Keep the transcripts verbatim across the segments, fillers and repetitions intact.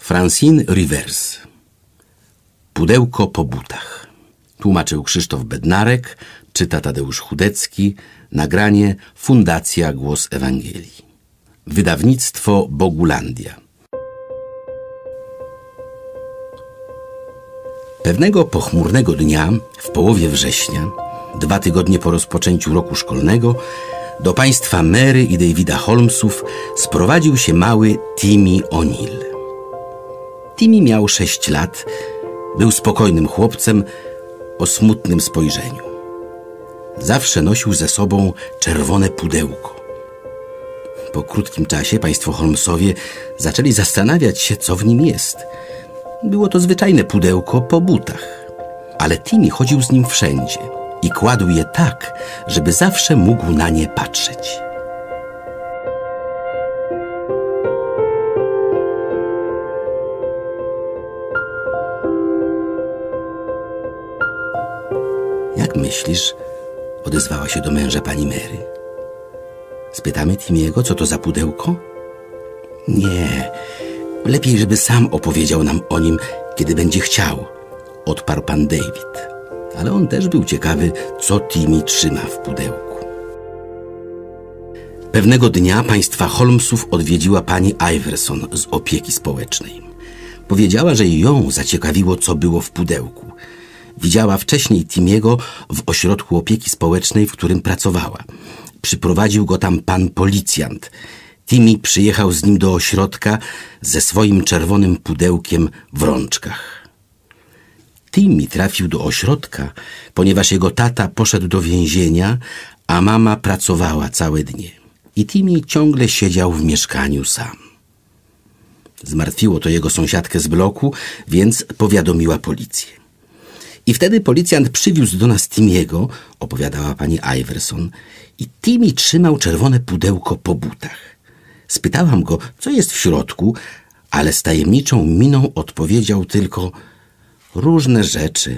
Francine Rivers. Pudełko po butach. Tłumaczył Krzysztof Bednarek, czyta Tadeusz Chudecki. Nagranie Fundacja Głos Ewangelii. Wydawnictwo Bogulandia. Pewnego pochmurnego dnia, w połowie września, dwa tygodnie po rozpoczęciu roku szkolnego, do państwa Mary i Davida Holmesów sprowadził się mały Timmy O'Neill. Timmy miał sześć lat, był spokojnym chłopcem o smutnym spojrzeniu. Zawsze nosił ze sobą czerwone pudełko. Po krótkim czasie państwo Holmesowie zaczęli zastanawiać się, co w nim jest. Było to zwyczajne pudełko po butach, ale Timmy chodził z nim wszędzie i kładł je tak, żeby zawsze mógł na nie patrzeć. Jak myślisz? Odezwała się do męża pani Mary. Spytamy Timmy'ego, co to za pudełko? Nie, lepiej, żeby sam opowiedział nam o nim, kiedy będzie chciał, odparł pan David. Ale on też był ciekawy, co Timmy trzyma w pudełku. Pewnego dnia państwa Holmesów odwiedziła pani Iverson z opieki społecznej. Powiedziała, że ją zaciekawiło, co było w pudełku. Widziała wcześniej Timmy'ego w ośrodku opieki społecznej, w którym pracowała. Przyprowadził go tam pan policjant. Timmy przyjechał z nim do ośrodka ze swoim czerwonym pudełkiem w rączkach. Timmy trafił do ośrodka, ponieważ jego tata poszedł do więzienia, a mama pracowała całe dnie. I Timmy ciągle siedział w mieszkaniu sam. Zmartwiło to jego sąsiadkę z bloku, więc powiadomiła policję. I wtedy policjant przywiózł do nas Timmy'ego, opowiadała pani Iverson, i Timmy trzymał czerwone pudełko po butach. Spytałam go, co jest w środku, ale z tajemniczą miną odpowiedział tylko: różne rzeczy.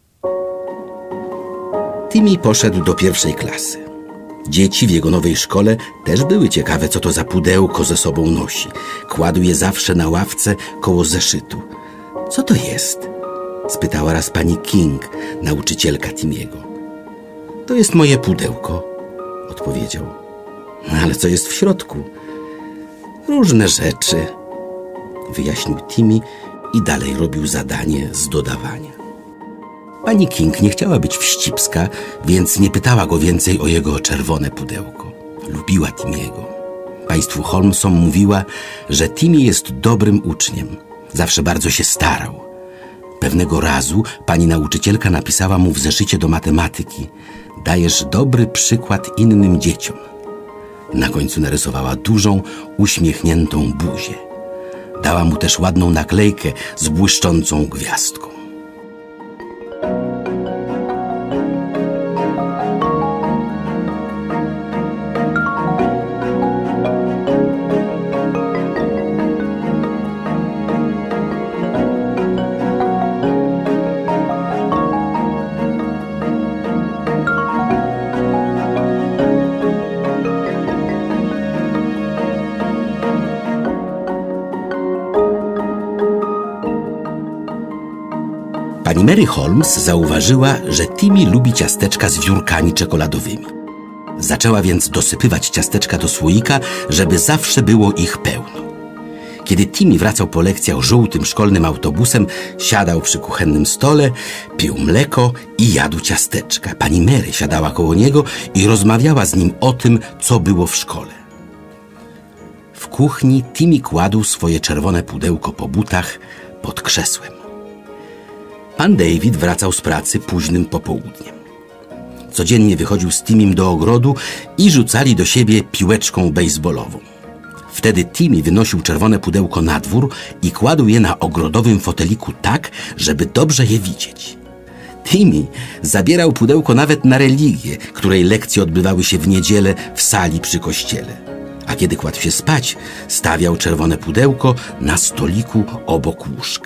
Timmy poszedł do pierwszej klasy. Dzieci w jego nowej szkole też były ciekawe, co to za pudełko ze sobą nosi. Kładł je zawsze na ławce koło zeszytu. Co to jest? Spytała raz pani King, nauczycielka Timmy'ego. To jest moje pudełko, odpowiedział. Ale co jest w środku? Różne rzeczy, wyjaśnił Timmy i dalej robił zadanie z dodawania. Pani King nie chciała być wścibska, więc nie pytała go więcej o jego czerwone pudełko. Lubiła Timmy'ego. Państwu Holmesom mówiła, że Timmy jest dobrym uczniem. Zawsze bardzo się starał. Pewnego razu pani nauczycielka napisała mu w zeszycie do matematyki: dajesz dobry przykład innym dzieciom. Na końcu narysowała dużą, uśmiechniętą buzię. Dała mu też ładną naklejkę z błyszczącą gwiazdką. Pani Mary Holmes zauważyła, że Timmy lubi ciasteczka z wiórkami czekoladowymi. Zaczęła więc dosypywać ciasteczka do słoika, żeby zawsze było ich pełno. Kiedy Timmy wracał po lekcjach żółtym szkolnym autobusem, siadał przy kuchennym stole, pił mleko i jadł ciasteczka. Pani Mary siadała koło niego i rozmawiała z nim o tym, co było w szkole. W kuchni Timmy kładł swoje czerwone pudełko po butach pod krzesłem. Pan David wracał z pracy późnym popołudniem. Codziennie wychodził z Timmym do ogrodu i rzucali do siebie piłeczką bejsbolową. Wtedy Timmy wynosił czerwone pudełko na dwór i kładł je na ogrodowym foteliku tak, żeby dobrze je widzieć. Timmy zabierał pudełko nawet na religię, której lekcje odbywały się w niedzielę w sali przy kościele. A kiedy kładł się spać, stawiał czerwone pudełko na stoliku obok łóżka.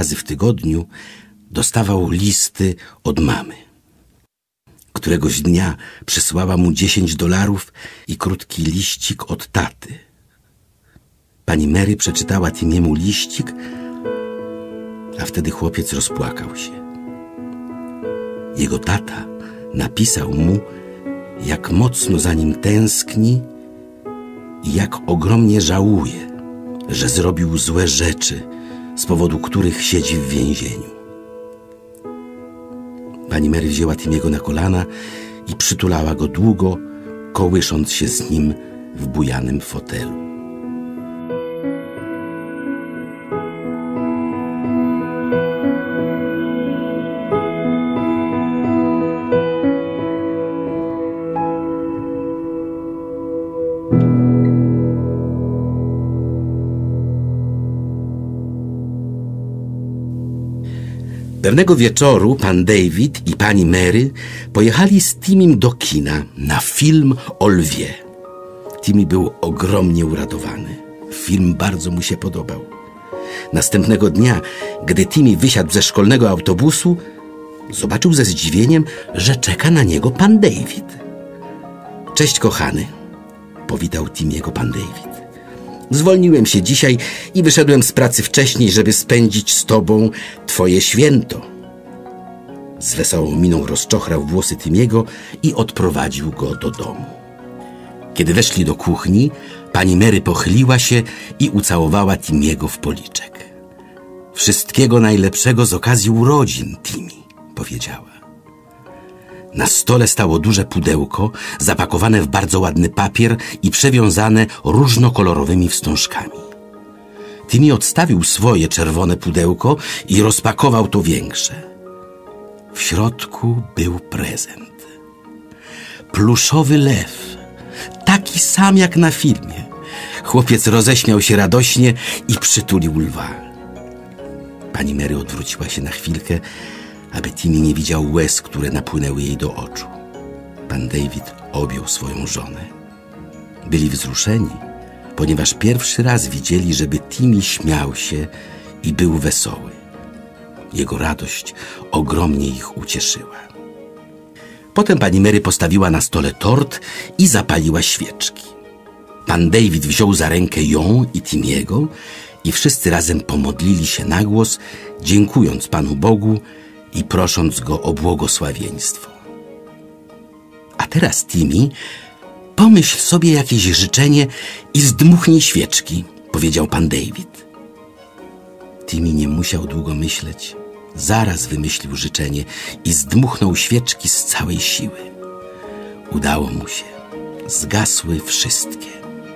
razy w tygodniu dostawał listy od mamy. Któregoś dnia przysłała mu dziesięć dolarów i krótki liścik od taty. Pani Mary przeczytała Timiemu liścik, a wtedy chłopiec rozpłakał się. Jego tata napisał mu, jak mocno za nim tęskni i jak ogromnie żałuje, że zrobił złe rzeczy, z powodu których siedzi w więzieniu. Pani Mary wzięła Timiego na kolana i przytulała go długo, kołysząc się z nim w bujanym fotelu. Pewnego wieczoru pan David i pani Mary pojechali z Timim do kina na film o lwie. Timmy był ogromnie uradowany. Film bardzo mu się podobał. Następnego dnia, gdy Timmy wysiadł ze szkolnego autobusu, zobaczył ze zdziwieniem, że czeka na niego pan David. Cześć, kochany, powitał Timiego pan David. Zwolniłem się dzisiaj i wyszedłem z pracy wcześniej, żeby spędzić z tobą twoje święto. Z wesołą miną rozczochrał włosy Timiego i odprowadził go do domu. Kiedy weszli do kuchni, pani Mary pochyliła się i ucałowała Timiego w policzek. Wszystkiego najlepszego z okazji urodzin, Timmy, powiedziała. Na stole stało duże pudełko, zapakowane w bardzo ładny papier i przewiązane różnokolorowymi wstążkami. Timmy odstawił swoje czerwone pudełko i rozpakował to większe. W środku był prezent. Pluszowy lew, taki sam jak na filmie. Chłopiec roześmiał się radośnie i przytulił lwa. Pani Mary odwróciła się na chwilkę, aby Timmy nie widział łez, które napłynęły jej do oczu. Pan David objął swoją żonę. Byli wzruszeni, ponieważ pierwszy raz widzieli, żeby Timmy śmiał się i był wesoły. Jego radość ogromnie ich ucieszyła. Potem pani Mary postawiła na stole tort i zapaliła świeczki. Pan David wziął za rękę ją i Timiego i wszyscy razem pomodlili się na głos, dziękując Panu Bogu i prosząc Go o błogosławieństwo. A teraz, Timmy, pomyśl sobie jakieś życzenie i zdmuchnij świeczki, powiedział pan David. Timmy nie musiał długo myśleć. Zaraz wymyślił życzenie i zdmuchnął świeczki z całej siły. Udało mu się. Zgasły wszystkie.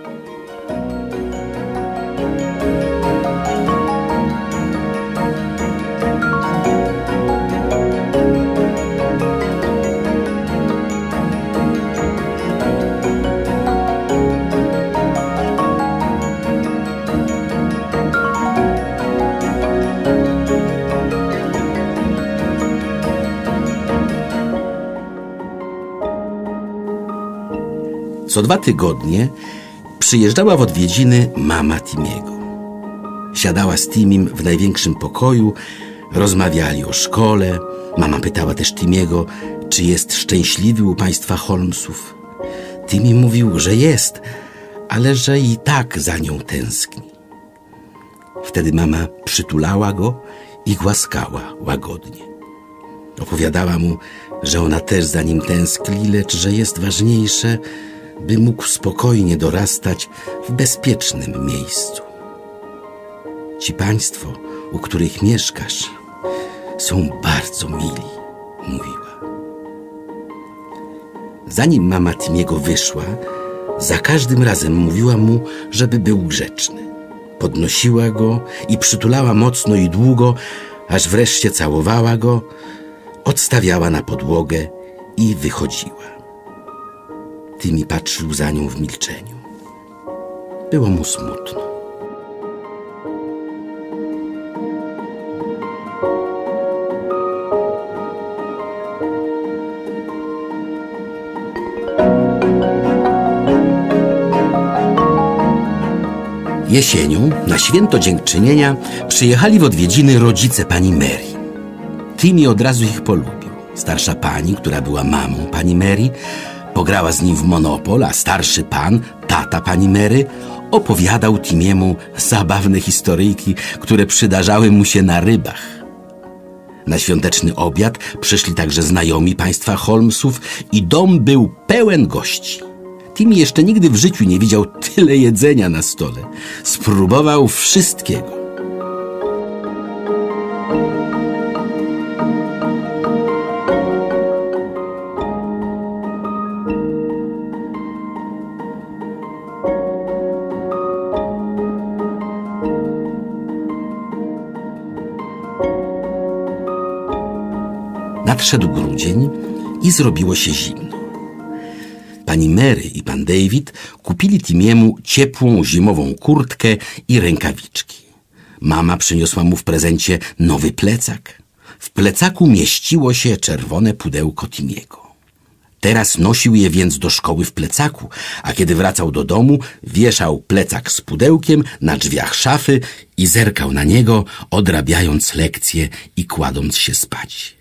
Co dwa tygodnie przyjeżdżała w odwiedziny mama Timiego. Siadała z Timim w największym pokoju, rozmawiali o szkole. Mama pytała też Timiego, czy jest szczęśliwy u państwa Holmesów. Timmy mówił, że jest, ale że i tak za nią tęskni. Wtedy mama przytulała go i głaskała łagodnie. Opowiadała mu, że ona też za nim tęskni, lecz że jest ważniejsze, by mógł spokojnie dorastać w bezpiecznym miejscu. Ci państwo, u których mieszkasz, są bardzo mili, mówiła. Zanim mama Timiego wyszła, za każdym razem mówiła mu, żeby był grzeczny. Podnosiła go i przytulała mocno i długo, aż wreszcie całowała go, odstawiała na podłogę i wychodziła. Timmy patrzył za nią w milczeniu. Było mu smutno. Jesienią, na święto dziękczynienia, przyjechali w odwiedziny rodzice pani Mary. Timmy od razu ich polubił. Starsza pani, która była mamą pani Mary, pograła z nim w Monopol, a starszy pan, tata pani Mary, opowiadał Timiemu zabawne historyjki, które przydarzały mu się na rybach. Na świąteczny obiad przyszli także znajomi państwa Holmesów i dom był pełen gości. Timmy jeszcze nigdy w życiu nie widział tyle jedzenia na stole. Spróbował wszystkiego. Nadszedł grudzień i zrobiło się zimno. Pani Mary i pan David kupili Timiemu ciepłą zimową kurtkę i rękawiczki. Mama przyniosła mu w prezencie nowy plecak. W plecaku mieściło się czerwone pudełko Timiego. Teraz nosił je więc do szkoły w plecaku, a kiedy wracał do domu, wieszał plecak z pudełkiem na drzwiach szafy i zerkał na niego, odrabiając lekcje i kładąc się spać.